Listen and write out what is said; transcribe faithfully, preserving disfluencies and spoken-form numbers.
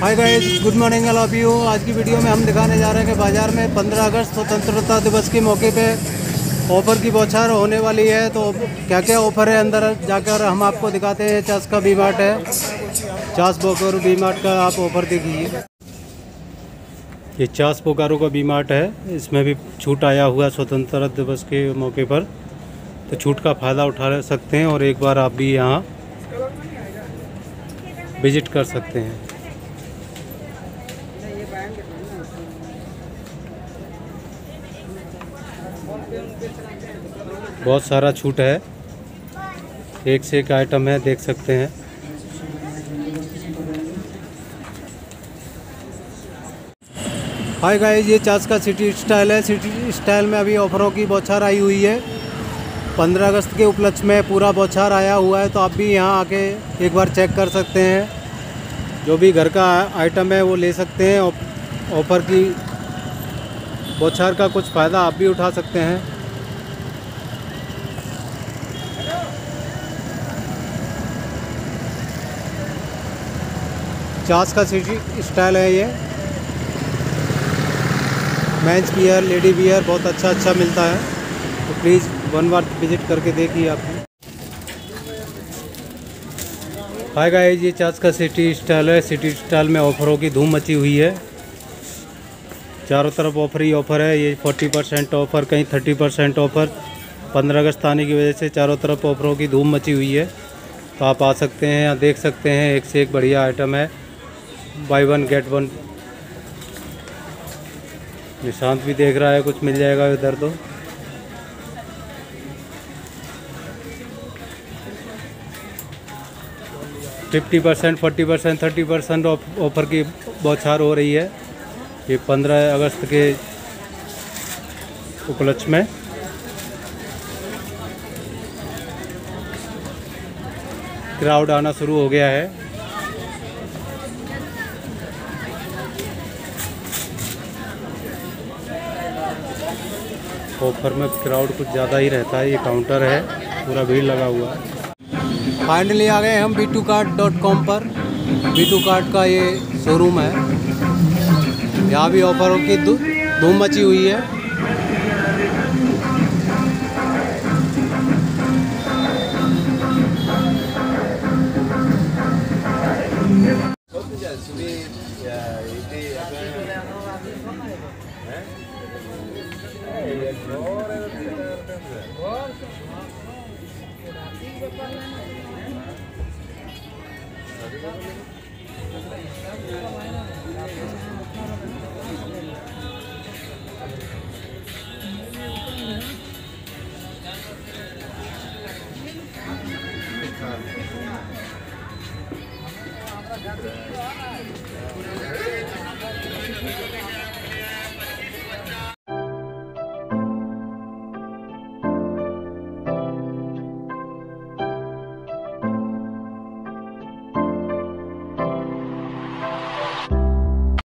Hi guys, good morning all of you. आज की video में हम दिखाने जा रहे हैं कि बाज़ार में पंद्रह अगस्त स्वतंत्रता दिवस के मौके पे ऑफ़र की बौछार होने वाली है। तो क्या क्या ऑफ़र है अंदर जाकर हम आपको दिखाते हैं। चास का वी मार्ट है, चास बोकारो वी मार्ट का आप ऑफ़र देखिए। ये चास बोकारो का वी मार्ट है, इसमें भी छूट आया हुआ स्वतंत्रता दिवस के मौके पर, तो छूट का फ़ायदा उठा सकते हैं और एक बार आप भी यहाँ विजिट कर सकते हैं। बहुत सारा छूट है, एक से एक आइटम है, देख सकते हैं। हाय गाइस, ये चास का सिटी स्टाइल है। सिटी स्टाइल में अभी ऑफरों की बौछार आई हुई है। पंद्रह अगस्त के उपलक्ष्य में पूरा बौछार आया हुआ है, तो आप भी यहाँ आके एक बार चेक कर सकते हैं। जो भी घर का आइटम है वो ले सकते हैं। ऑफ़र की बौछार का कुछ फ़ायदा आप भी उठा सकते हैं। चास का सिटी स्टाइल है ये। मेंस वियर, लेडी वियर बहुत अच्छा अच्छा मिलता है, तो प्लीज़ वन बार विजिट करके देखिए आप। हाय गाइस, ये चास का सिटी स्टाइल है। सिटी स्टाइल में ऑफरों की धूम मची हुई है। चारों तरफ ऑफर ही ऑफ़र है। ये चालीस परसेंट ऑफ़र, कहीं तीस परसेंट ऑफ़र। पंद्रह अगस्त आने की वजह से चारों तरफ ऑफरों की धूम मची हुई है, तो आप आ सकते हैं, या देख सकते हैं। एक से एक बढ़िया आइटम है। Buy one get one. Nishant भी देख रहा है, कुछ मिल जाएगा इधर तो। Fifty percent, forty percent, thirty percent offer की बौछार हो रही है ये पंद्रह अगस्त के उपलक्ष्य में। क्राउड आना शुरू हो गया है। ऑफर में क्राउड कुछ ज़्यादा ही रहता है। ये काउंटर है, पूरा भीड़ लगा हुआ है। फाइनली आ गए हम V two kart dot com पर। वी टू कार्ट का ये शोरूम है। यहाँ भी ऑफरों की धूम मची हुई है।